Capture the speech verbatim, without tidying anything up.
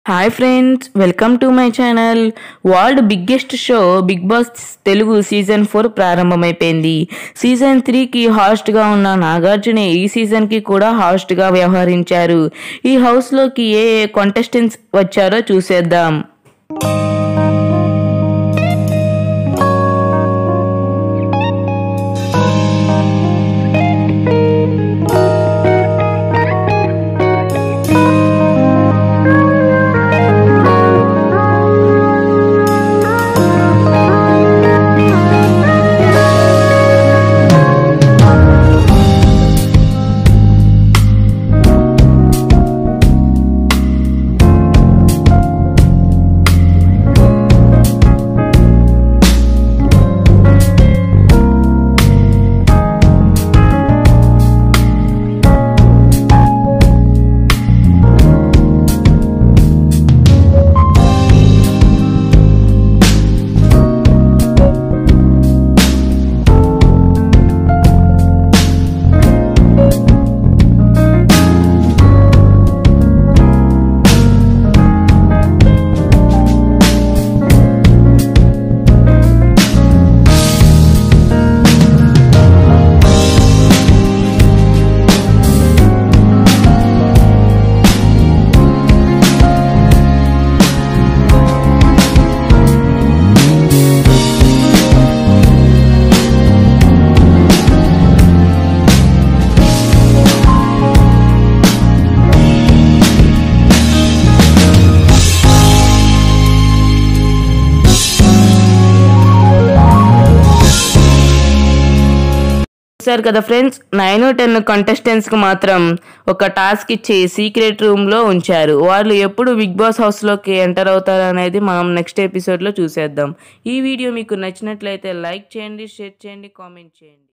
Hi friends, welcome to my channel. World biggest show Bigg Boss Telugu season four ప్రారంభమైపోయింది. Season త్రీకి హాస్ట్గా ఉన్న నాగార్జున ఈ సీజన్కి కూడా హాస్ట్గా వ్యవహరించారు. ఈ హౌస్లోకి ఏ ఏ కాంటెస్టెంట్స్ వచ్చారో చూసేద్దాం. చూసారు కదా ఫ్రెండ్స్, నైన్ టెన్ కంటెస్టెంట్స్కి మాత్రం ఒక టాస్క్ ఇచ్చి సీక్రెట్ రూమ్లో ఉంచారు. వాళ్ళు ఎప్పుడు బిగ్ బాస్ హౌస్లోకి ఎంటర్ అవుతారు అనేది మనం నెక్స్ట్ ఎపిసోడ్లో చూసేద్దాం. ఈ వీడియో మీకు నచ్చినట్లయితే లైక్ చేయండి, షేర్ చేయండి, కామెంట్ చేయండి.